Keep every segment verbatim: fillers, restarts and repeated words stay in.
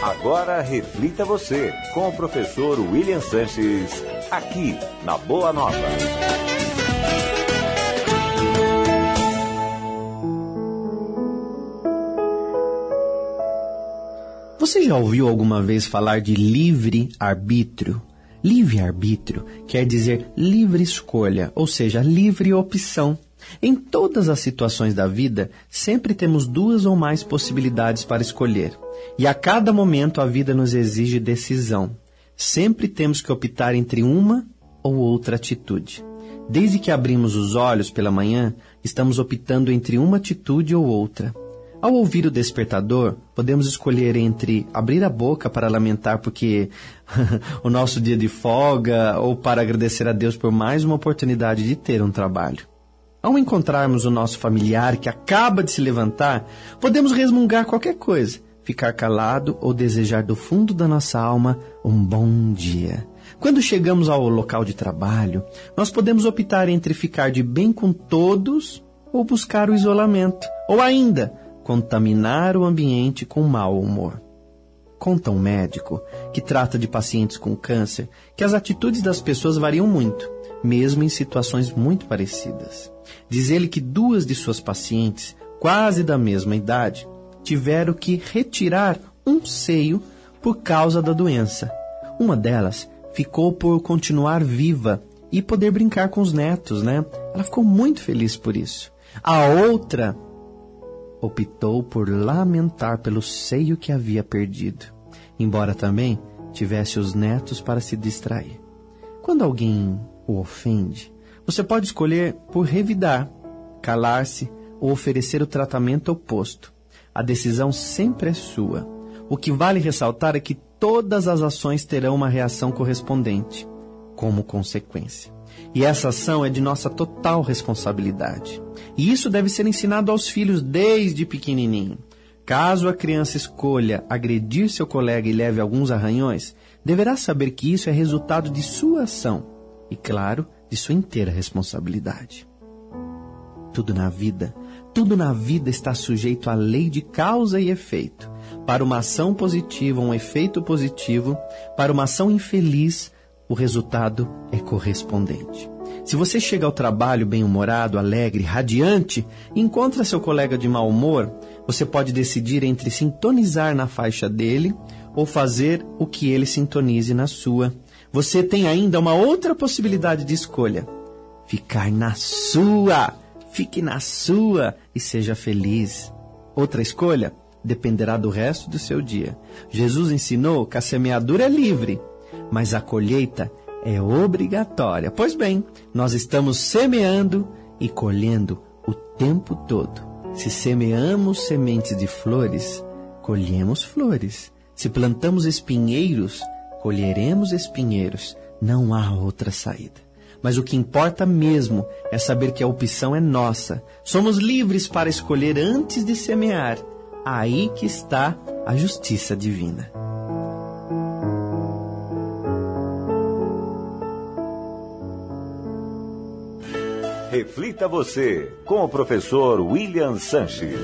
Agora reflita você, com o professor William Sanches, aqui na Boa Nova. Você já ouviu alguma vez falar de livre-arbítrio? Livre-arbítrio quer dizer livre escolha, ou seja, livre opção. Em todas as situações da vida, sempre temos duas ou mais possibilidades para escolher. E a cada momento a vida nos exige decisão. Sempre temos que optar entre uma ou outra atitude. Desde que abrimos os olhos pela manhã, estamos optando entre uma atitude ou outra. Ao ouvir o despertador, podemos escolher entre abrir a boca para lamentar porque o nosso dia de folga ou para agradecer a Deus por mais uma oportunidade de ter um trabalho. Ao encontrarmos o nosso familiar que acaba de se levantar, podemos resmungar qualquer coisa, ficar calado ou desejar do fundo da nossa alma um bom dia. Quando chegamos ao local de trabalho, nós podemos optar entre ficar de bem com todos ou buscar o isolamento, ou ainda contaminar o ambiente com mau humor. Conta um médico que trata de pacientes com câncer que as atitudes das pessoas variam muito, mesmo em situações muito parecidas. Diz ele que duas de suas pacientes, quase da mesma idade, tiveram que retirar um seio por causa da doença. Uma delas ficou por continuar viva e poder brincar com os netos, né? Ela ficou muito feliz por isso. A outra optou por lamentar pelo seio que havia perdido, embora também tivesse os netos para se distrair. Quando alguém o ofende, você pode escolher por revidar, calar-se ou oferecer o tratamento oposto. A decisão sempre é sua. O que vale ressaltar é que todas as ações terão uma reação correspondente, como consequência. E essa ação é de nossa total responsabilidade. E isso deve ser ensinado aos filhos desde pequenininho. Caso a criança escolha agredir seu colega e leve alguns arranhões, deverá saber que isso é resultado de sua ação e, claro, de sua inteira responsabilidade. Tudo na vida, tudo na vida está sujeito à lei de causa e efeito. Para uma ação positiva, um efeito positivo. Para uma ação infeliz, o resultado é correspondente. Se você chega ao trabalho bem-humorado, alegre, radiante, e encontra seu colega de mau humor, você pode decidir entre sintonizar na faixa dele ou fazer o que ele sintonize na sua. Você tem ainda uma outra possibilidade de escolha: ficar na sua. Fique na sua e seja feliz. Outra escolha dependerá do resto do seu dia. Jesus ensinou que a semeadura é livre, mas a colheita é obrigatória. Pois bem, nós estamos semeando e colhendo o tempo todo. Se semeamos sementes de flores, colhemos flores. Se plantamos espinheiros, colheremos espinheiros. Não há outra saída. Mas o que importa mesmo é saber que a opção é nossa. Somos livres para escolher antes de semear. Aí que está a justiça divina. Reflita você, com o professor William Sanches.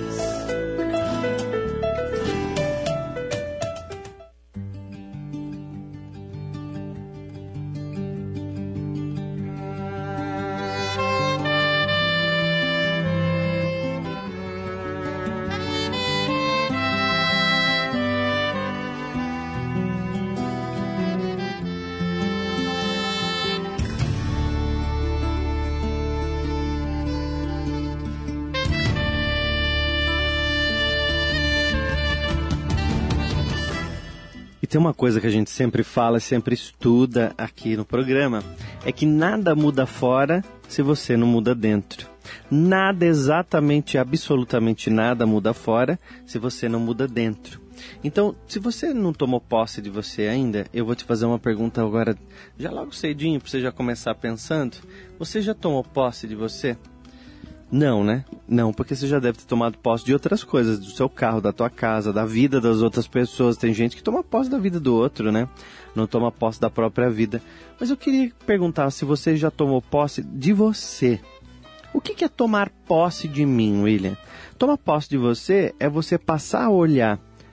Tem uma coisa que a gente sempre fala, sempre estuda aqui no programa, é que nada muda fora se você não muda dentro. Nada, exatamente, absolutamente nada muda fora se você não muda dentro. Então, se você não tomou posse de você ainda, eu vou te fazer uma pergunta agora, já logo cedinho, para você já começar pensando. Você já tomou posse de você? Não, né? Não, porque você já deve ter tomado posse de outras coisas, do seu carro, da tua casa, da vida das outras pessoas. Tem gente que toma posse da vida do outro, né? Não toma posse da própria vida. Mas eu queria perguntar se você já tomou posse de você. O que é tomar posse de mim, William? Tomar posse de você é você passar a olhar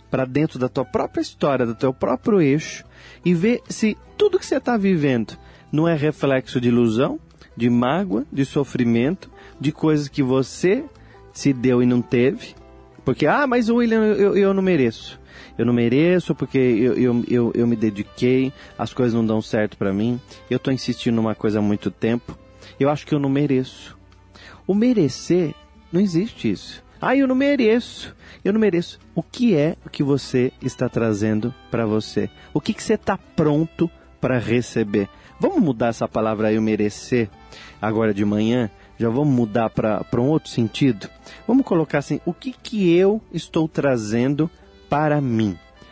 para dentro da tua própria história, do teu próprio eixo, e ver se tudo que você está vivendo não é reflexo de ilusão, de mágoa, de sofrimento, de coisas que você se deu e não teve. Porque, ah, mas William, eu, eu não mereço. Eu não mereço porque eu, eu, eu, eu me dediquei, as coisas não dão certo para mim, eu estou insistindo numa coisa há muito tempo, eu acho que eu não mereço. O merecer, não existe isso. Ah, eu não mereço, eu não mereço. O que é que você está trazendo para você? O que, que você está pronto para receber? Vamos mudar essa palavra aí, o merecer, agora de manhã? Já vamos mudar para um outro sentido? Vamos colocar assim, o que, que eu estou trazendo para mim?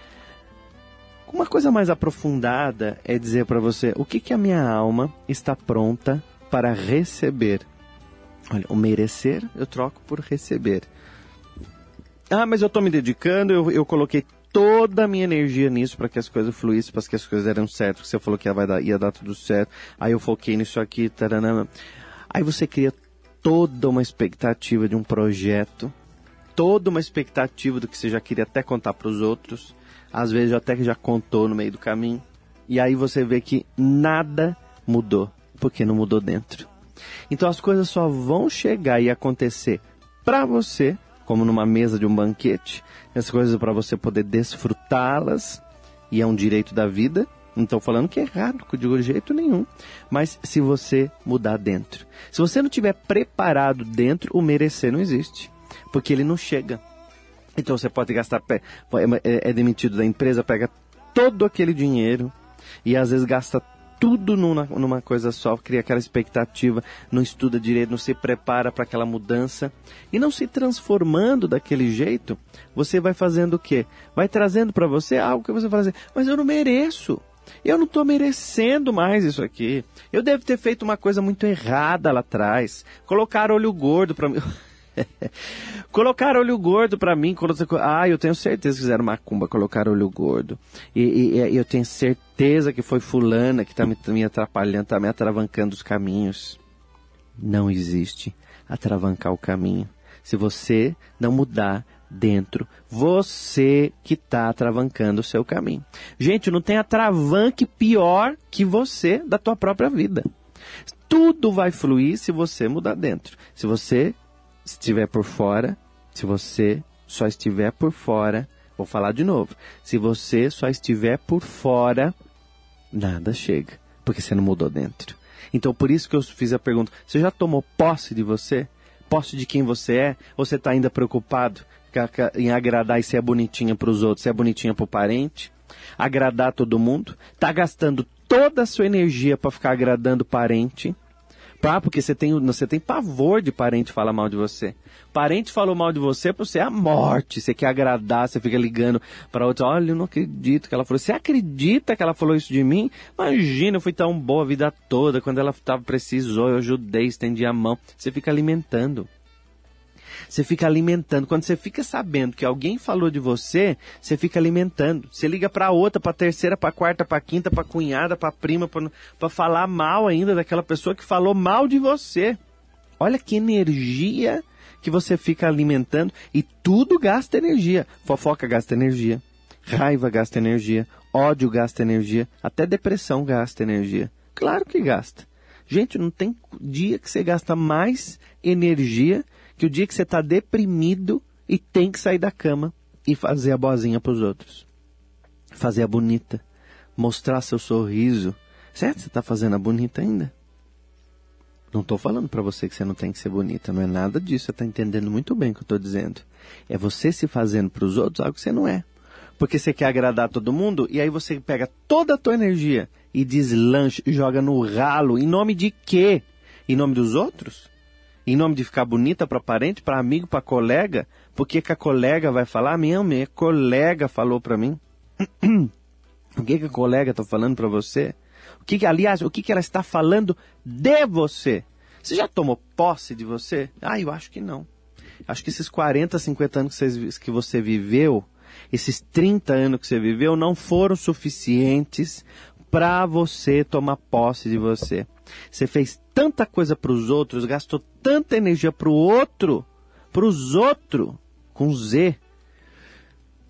Uma coisa mais aprofundada é dizer para você, o que, que a minha alma está pronta para receber? Olha, o merecer eu troco por receber. Ah, mas eu estou me dedicando, eu, eu coloquei toda a minha energia nisso para que as coisas fluíssem, para que as coisas deram certo, que você falou que ia dar, ia dar tudo certo, aí eu foquei nisso aqui, taranana. Aí você cria toda uma expectativa de um projeto, toda uma expectativa do que você já queria até contar para os outros, às vezes até que já contou no meio do caminho, e aí você vê que nada mudou, porque não mudou dentro. Então as coisas só vão chegar e acontecer para você, como numa mesa de um banquete, as coisas para você poder desfrutá-las, e é um direito da vida. Não estou falando que é errado, de jeito nenhum. Mas se você mudar dentro. Se você não estiver preparado dentro, o merecer não existe. Porque ele não chega. Então você pode gastar, é demitido da empresa, pega todo aquele dinheiro e às vezes gasta tudo numa, numa coisa só, cria aquela expectativa, não estuda direito, não se prepara para aquela mudança. E não se transformando daquele jeito, você vai fazendo o quê? Vai trazendo para você algo que você fala assim, mas eu não mereço. Eu não estou merecendo mais isso aqui. Eu devo ter feito uma coisa muito errada lá atrás. Colocar olho gordo para mim. Colocar olho gordo para mim. Ah, eu tenho certeza que fizeram macumba, colocar olho gordo. E, e, e eu tenho certeza que foi fulana que está me, me atrapalhando, está me atravancando os caminhos. Não existe atravancar o caminho. Se você não mudar dentro, você que está atravancando o seu caminho. Gente, não tem atravanque pior que você da tua própria vida. Tudo vai fluir se você mudar dentro. Se você estiver por fora, se você só estiver por fora, vou falar de novo, se você só estiver por fora, nada chega, porque você não mudou dentro. Então por isso que eu fiz a pergunta, você já tomou posse de você? Posse de quem você é? Ou você está ainda preocupado em agradar e ser bonitinha para os outros, ser bonitinha para o parente, agradar todo mundo, tá gastando toda a sua energia para ficar agradando o parente, tá? Porque você tem, você tem pavor de parente falar mal de você. Parente falou mal de você, para você é a morte, você quer agradar, você fica ligando para outros, olha, eu não acredito que ela falou, você acredita que ela falou isso de mim? Imagina, eu fui tão boa a vida toda, quando ela tava, precisou, eu ajudei, estendi a mão, você fica alimentando. Você fica alimentando. Quando você fica sabendo que alguém falou de você, você fica alimentando. Você liga para outra, para terceira, para quarta, para quinta, para cunhada, para prima, para falar mal ainda daquela pessoa que falou mal de você. Olha que energia que você fica alimentando e tudo gasta energia. Fofoca gasta energia, raiva gasta energia, ódio gasta energia, até depressão gasta energia. Claro que gasta. Gente, não tem dia que você gasta mais energia que o dia que você está deprimido e tem que sair da cama e fazer a boazinha para os outros. Fazer a bonita. Mostrar seu sorriso. Certo? Você está fazendo a bonita ainda? Não estou falando para você que você não tem que ser bonita. Não é nada disso. Você está entendendo muito bem o que eu estou dizendo. É você se fazendo para os outros algo que você não é. Porque você quer agradar todo mundo e aí você pega toda a tua energia e deslancha e joga no ralo. Em nome de quê? Em nome dos outros? Em nome de ficar bonita para parente, para amigo, para colega? Porque que a colega vai falar? Minha, minha colega falou para mim. O que, que a colega está falando para você? O que, que, aliás, o que, que ela está falando de você? Você já tomou posse de você? Ah, eu acho que não. Acho que esses quarenta, cinquenta anos que você, que você viveu, esses trinta anos que você viveu, não foram suficientes para você tomar posse de você. Você fez tanta coisa para os outros, gastou tanta energia para o outro, para os outros, com Z,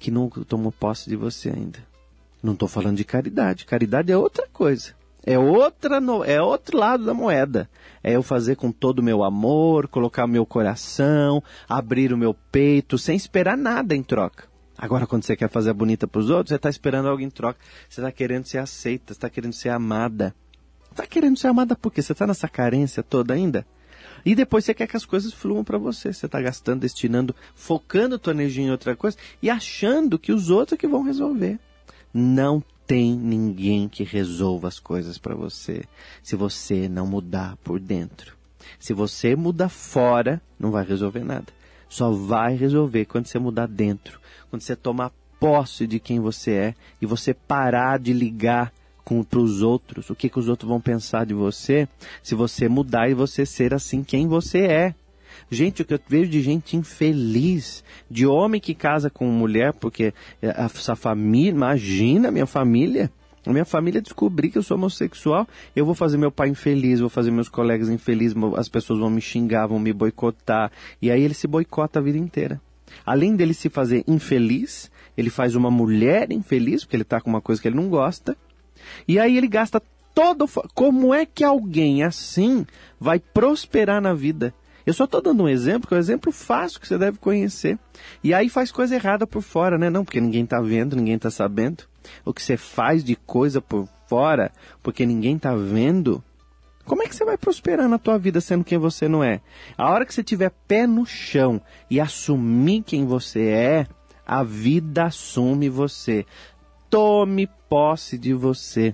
que não tomou posse de você ainda. Não estou falando de caridade. Caridade é outra coisa. É, outra no... é outro lado da moeda. É eu fazer com todo o meu amor, colocar o meu coração, abrir o meu peito, sem esperar nada em troca. Agora, quando você quer fazer a bonita para os outros, você está esperando algo em troca. Você está querendo ser aceita, você está querendo ser amada. Está querendo ser amada por quê? Você está nessa carência toda ainda? E depois você quer que as coisas fluam para você. Você está gastando, destinando, focando a tua energia em outra coisa e achando que os outros é que vão resolver. Não tem ninguém que resolva as coisas para você se você não mudar por dentro. Se você mudar fora, não vai resolver nada. Só vai resolver quando você mudar dentro. Quando você tomar posse de quem você é e você parar de ligar para os outros, o que, que os outros vão pensar de você, se você mudar e você ser assim quem você é. Gente, o que eu vejo de gente infeliz, de homem que casa com mulher, porque essa família, imagina a minha família, a minha família descobrir que eu sou homossexual, eu vou fazer meu pai infeliz, vou fazer meus colegas infelizes, as pessoas vão me xingar, vão me boicotar, e aí ele se boicota a vida inteira. Além dele se fazer infeliz, ele faz uma mulher infeliz, porque ele está com uma coisa que ele não gosta, e aí ele gasta todo... Como é que alguém assim vai prosperar na vida? Eu só estou dando um exemplo, que é um exemplo fácil que você deve conhecer. E aí faz coisa errada por fora, né? Não, porque ninguém está vendo, ninguém está sabendo. O que você faz de coisa por fora, porque ninguém está vendo. Como é que você vai prosperar na tua vida sendo quem você não é? A hora que você tiver pé no chão e assumir quem você é, a vida assume você. Tome posse de você.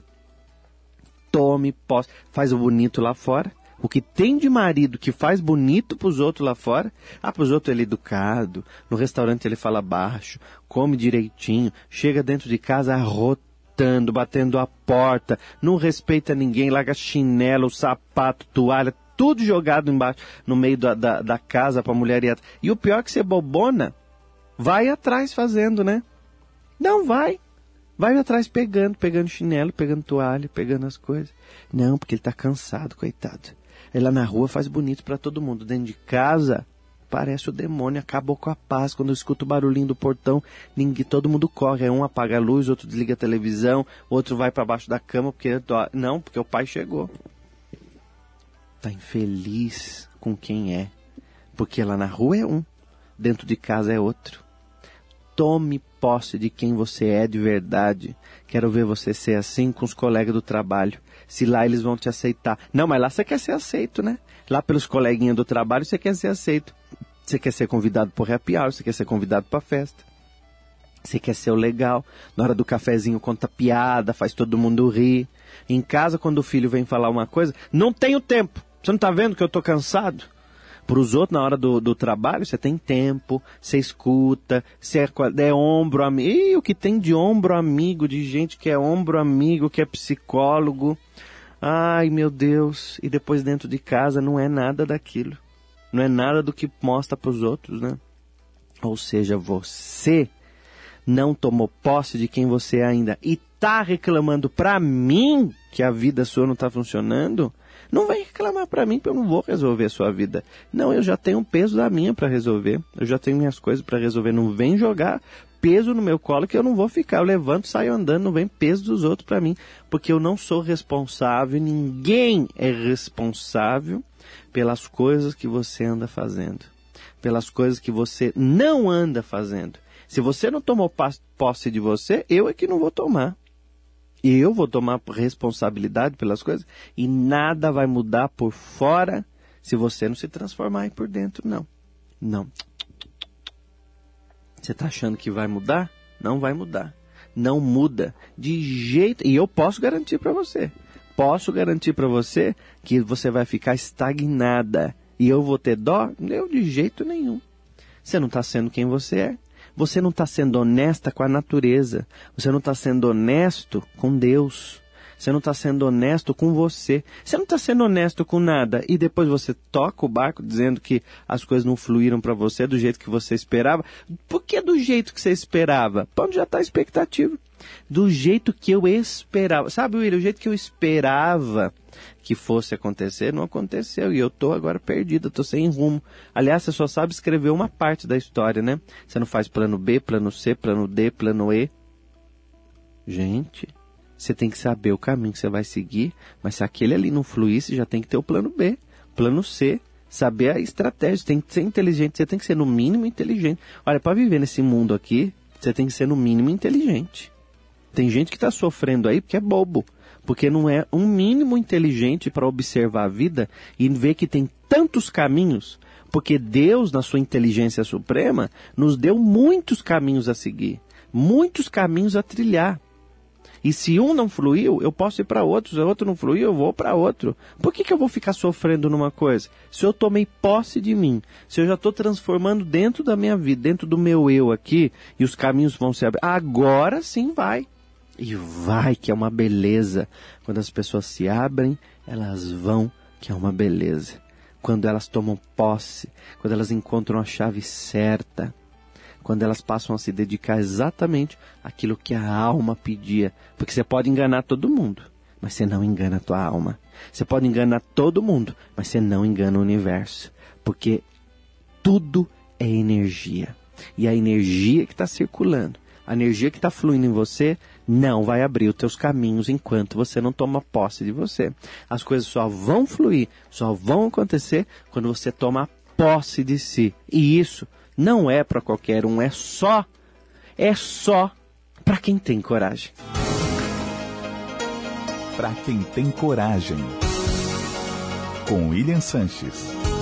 Tome posse. Faz o bonito lá fora. O que tem de marido que faz bonito pros outros lá fora, ah, pros outros ele é educado, no restaurante ele fala baixo, come direitinho, chega dentro de casa arrotando, batendo a porta, não respeita ninguém, larga chinelo, sapato, toalha, tudo jogado embaixo, no meio da, da, da casa pra mulher ir. E o pior é que você bobona, vai atrás fazendo, né? Não vai. Vai atrás pegando, pegando chinelo, pegando toalha, pegando as coisas. Não, porque ele tá cansado, coitado. Ele lá na rua faz bonito pra todo mundo. Dentro de casa, parece o demônio, acabou com a paz. Quando eu escuto o barulhinho do portão, ninguém, todo mundo corre. Um apaga a luz, outro desliga a televisão, outro vai pra baixo da cama, porque... Não, porque o pai chegou. Tá infeliz com quem é. Porque lá na rua é um, dentro de casa é outro. Tome posse de quem você é de verdade. Quero ver você ser assim com os colegas do trabalho. Se lá eles vão te aceitar. Não, mas lá você quer ser aceito, né? Lá pelos coleguinhas do trabalho você quer ser aceito. Você quer ser convidado por happy hour, você quer ser convidado para festa. Você quer ser o legal. Na hora do cafezinho conta piada, faz todo mundo rir. Em casa, quando o filho vem falar uma coisa, não tenho tempo. Você não tá vendo que eu tô cansado? Para os outros, na hora do, do trabalho, você tem tempo, você escuta, você é, é ombro amigo. E o que tem de ombro amigo, de gente que é ombro amigo, que é psicólogo. Ai, meu Deus. E depois dentro de casa não é nada daquilo. Não é nada do que mostra para os outros, né? Ou seja, você não tomou posse de quem você é ainda e tá reclamando para mim que a vida sua não tá funcionando. Não vem reclamar para mim, porque eu não vou resolver a sua vida. Não, eu já tenho um peso da minha para resolver. Eu já tenho minhas coisas para resolver. Não vem jogar peso no meu colo que eu não vou ficar. Eu levanto, saio andando, não vem peso dos outros para mim. Porque eu não sou responsável, ninguém é responsável pelas coisas que você anda fazendo. Pelas coisas que você não anda fazendo. Se você não tomou posse de você, eu é que não vou tomar. E eu vou tomar responsabilidade pelas coisas e nada vai mudar por fora se você não se transformar aí por dentro, não. Não. Você está achando que vai mudar? Não vai mudar. Não muda de jeito... E eu posso garantir para você. Posso garantir para você que você vai ficar estagnada. E eu vou ter dó? Eu de jeito nenhum. Você não está sendo quem você é. Você não está sendo honesta com a natureza. Você não está sendo honesto com Deus. Você não está sendo honesto com você. Você não está sendo honesto com nada. E depois você toca o barco dizendo que as coisas não fluíram para você do jeito que você esperava. Por que do jeito que você esperava? Para onde já está a expectativa? Do jeito que eu esperava. Sabe, William, o jeito que eu esperava que fosse acontecer, não aconteceu. E eu tô agora perdido, eu tô sem rumo. Aliás, você só sabe escrever uma parte da história, né? Você não faz plano B, plano C, plano D, plano E. Gente, você tem que saber o caminho que você vai seguir, mas se aquele ali não fluísse, já tem que ter o plano B, plano C, saber a estratégia. Você tem que ser inteligente, você tem que ser no mínimo inteligente. Olha, para viver nesse mundo aqui, você tem que ser no mínimo inteligente. Tem gente que está sofrendo aí porque é bobo, porque não é um mínimo inteligente para observar a vida e ver que tem tantos caminhos, porque Deus, na sua inteligência suprema, nos deu muitos caminhos a seguir, muitos caminhos a trilhar. E se um não fluiu, eu posso ir para outro, se o outro não fluiu, eu vou para outro. Por que que eu vou ficar sofrendo numa coisa? Se eu tomei posse de mim, se eu já estou transformando dentro da minha vida, dentro do meu eu aqui, e os caminhos vão se abrir, agora sim vai. E vai, que é uma beleza. Quando as pessoas se abrem, elas vão, que é uma beleza. Quando elas tomam posse, quando elas encontram a chave certa, quando elas passam a se dedicar exatamente àquilo que a alma pedia. Porque você pode enganar todo mundo, mas você não engana a tua alma. Você pode enganar todo mundo, mas você não engana o universo. Porque tudo é energia. E a energia que está circulando, a energia que está fluindo em você, não vai abrir os teus caminhos enquanto você não toma posse de você. As coisas só vão fluir, só vão acontecer quando você toma posse de si. E isso não é para qualquer um, é só, é só para quem tem coragem. Para quem tem coragem. Com William Sanches.